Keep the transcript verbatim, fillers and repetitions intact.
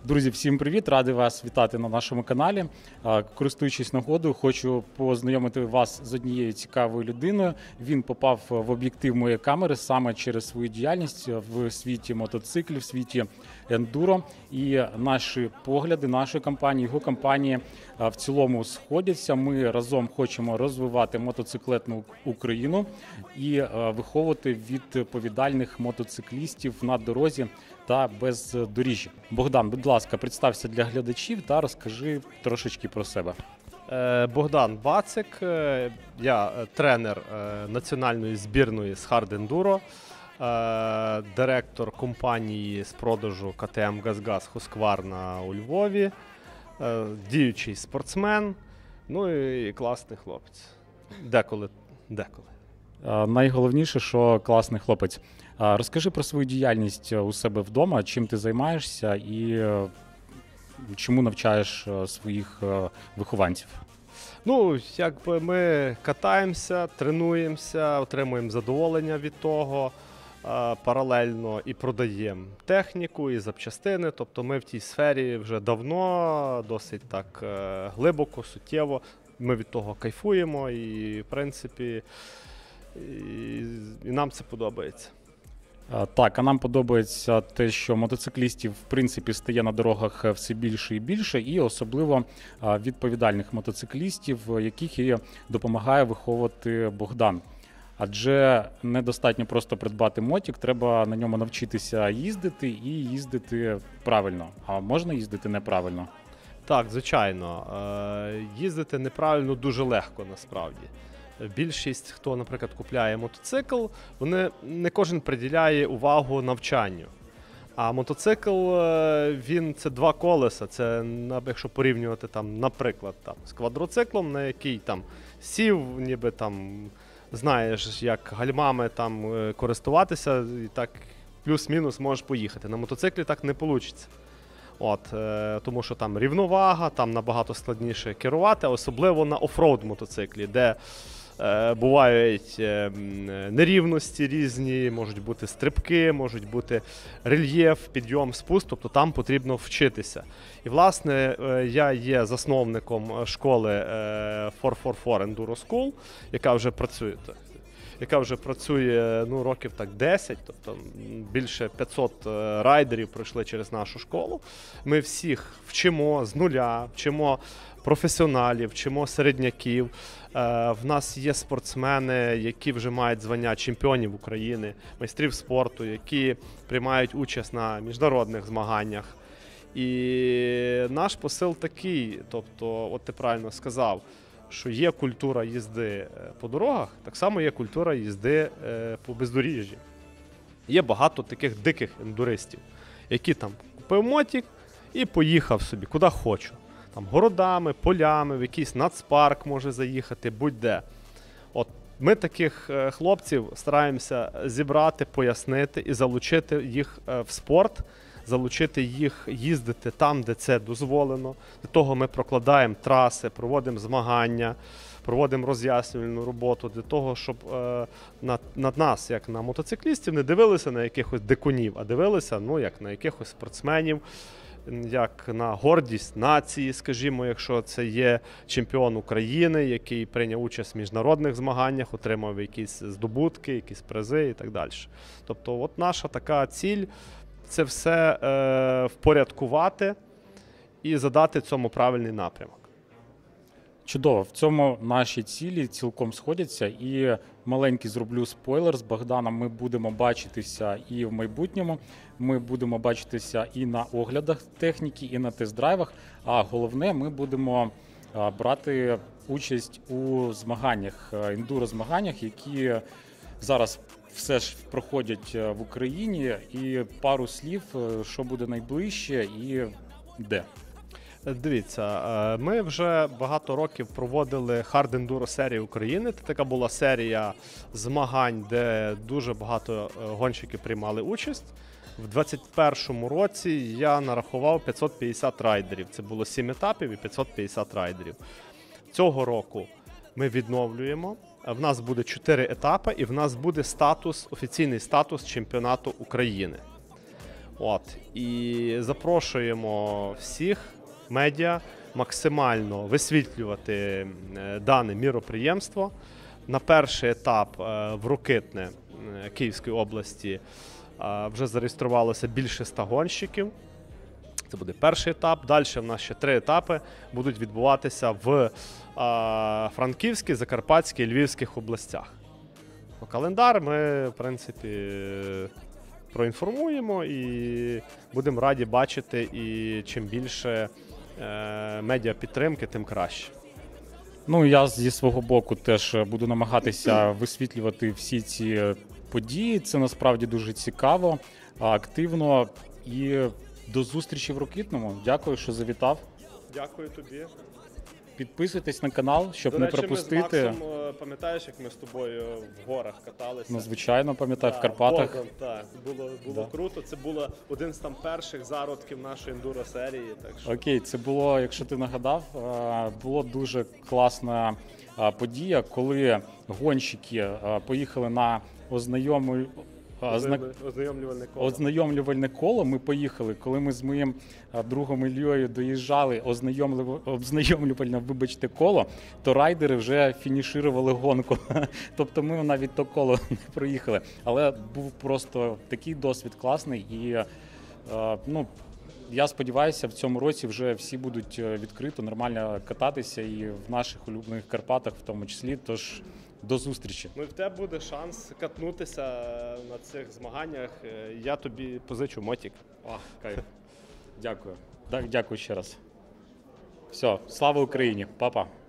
Друзі, всім привіт! Радий вас вітати на нашому каналі. Користуючись нагодою, хочу познайомити вас з однією цікавою людиною. Він попав в об'єктив моєї камери саме через свою діяльність в світі мотоциклів, в світі ендуро. І наші погляди, нашої компанії, його компанії в цілому сходяться. Ми разом хочемо розвивати мотоциклетну Україну і виховувати відповідальних мотоциклістів на дорозі та бездоріжжі. Богдан, будь ласка, представся для глядачів та розкажи трошечки про себе. Богдан Бацик, я тренер національної збірної з хард-ендуро, директор компанії з продажу ка те ем «Газгаз» Husqvarna у Львові, діючий спортсмен, ну і класний хлопець. Деколи, деколи. Найголовніше, що класний хлопець. Розкажи про свою діяльність у себе вдома, чим ти займаєшся і чому навчаєш своїх вихованців? Ну, якби ми катаємося, тренуємося, отримуємо задоволення від того, паралельно і продаємо техніку, і запчастини. Тобто ми в тій сфері вже давно, досить так глибоко, суттєво. Ми від того кайфуємо і, в принципі, і, і нам це подобається. Так, а нам подобається те, що мотоциклістів, в принципі, стає на дорогах все більше і більше, і особливо відповідальних мотоциклістів, яких і допомагає виховувати Богдан. Адже недостатньо просто придбати мотик, треба на ньому навчитися їздити і їздити правильно. А можна їздити неправильно? Так, звичайно. Їздити неправильно дуже легко насправді. Більшість, хто, наприклад, купляє мотоцикл, вони не кожен приділяє увагу навчанню. А мотоцикл, він це два колеса. Це, якщо порівнювати, там, наприклад, там, з квадроциклом, на який там сів, ніби там знаєш, як гальмами там користуватися, і так плюс-мінус можеш поїхати. На мотоциклі так не вийде. От, е, тому що там рівновага, там набагато складніше керувати, особливо на оффроуд мотоциклі, де е, бувають е, нерівності різні, можуть бути стрибки, можуть бути рельєф, підйом, спуск, тобто там потрібно вчитися. І, власне, е, я є засновником школи е, фор фор фор Enduro School, яка вже працює. яка вже працює ну, років так десять, тобто більше п'ятсот райдерів пройшли через нашу школу. Ми всіх вчимо з нуля, вчимо професіоналів, вчимо середняків. В нас є спортсмени, які вже мають звання чемпіонів України, майстрів спорту, які приймають участь на міжнародних змаганнях. І наш посил такий, тобто, от ти правильно сказав, що є культура їзди по дорогах, так само є культура їзди по бездоріжжі. Є багато таких диких ендуристів, які там купив мотик і поїхав собі, куди хочу. Там городами, полями, в якийсь нацпарк може заїхати, будь-де. От ми таких хлопців стараємося зібрати, пояснити і залучити їх в спорт, залучити їх їздити там, де це дозволено. Для того ми прокладаємо траси, проводимо змагання, проводимо роз'яснювальну роботу, для того, щоб е, над, над нас, як на мотоциклістів, не дивилися на якихось дикунів, а дивилися, ну, як на якихось спортсменів, як на гордість нації, скажімо, якщо це є чемпіон України, який прийняв участь в міжнародних змаганнях, отримав якісь здобутки, якісь призи і так далі. Тобто от наша така ціль – це все е, впорядкувати і задати цьому правильний напрямок. Чудово. В цьому наші цілі цілком сходяться. І маленький зроблю спойлер. З Богданом ми будемо бачитися і в майбутньому. Ми будемо бачитися і на оглядах техніки, і на тест-драйвах. А головне, ми будемо брати участь у змаганнях, ендуро-змаганнях, які зараз все ж проходять в Україні, і пару слів, що буде найближче і де. Дивіться, ми вже багато років проводили хард-ендуро серію України. Це така була серія змагань, де дуже багато гонщиків приймали участь. В двадцять першому році я нарахував п'ятсот п'ятдесят райдерів. Це було сім етапів і п'ятсот п'ятдесят райдерів. Цього року ми відновлюємо. В нас буде чотири етапи і в нас буде статус, офіційний статус чемпіонату України. От. І запрошуємо всіх медіа максимально висвітлювати е, дане міроприємство. На перший етап е, в Рокитне е, Київської області е, вже зареєструвалося більше ста гонщиків. Це буде перший етап. Далі в нас ще три етапи будуть відбуватися в е, Франківській, Закарпатській і Львівських областях. Ну, календар ми, в принципі, проінформуємо і будемо раді бачити, і чим більше е, медіапідтримки, тим краще. Ну, я зі свого боку теж буду намагатися висвітлювати всі ці події. Це насправді дуже цікаво, активно. І до зустрічі в Рокитному. Дякую, що завітав. Дякую тобі. Підписуйтесь на канал, щоб До не речі, пропустити. ми з Максом, е, пам'ятаєш, як ми з тобою в горах каталися? Ну, звичайно, пам'ятаю, в Так, Карпатах. Богдан, так, було, було Да. круто. Це було один з там перших зародків нашої ендуро-серії. Так що... Окей, це було, якщо ти нагадав, е, було дуже класна е, подія, коли гонщики е, поїхали на ознайомлю... озна- Ознайомлювальне коло. ознайомлювальне коло. Ми поїхали, коли ми з моїм е, другом Ільєю доїжджали ознайомлю... ознайомлювальне, вибачте, коло, то райдери вже фініширували гонку. Тобто ми навіть то коло не проїхали. Але був просто такий досвід класний і е, ну, я сподіваюся, в цьому році вже всі будуть відкрито, нормально кататися і в наших улюблених Карпатах в тому числі. Тож до зустрічі. Ну і в тебе буде шанс катнутися на цих змаганнях. Я тобі позичу мотик. Ах, кайф. Дякую. Так, дякую ще раз. Все, слава Україні, па-па.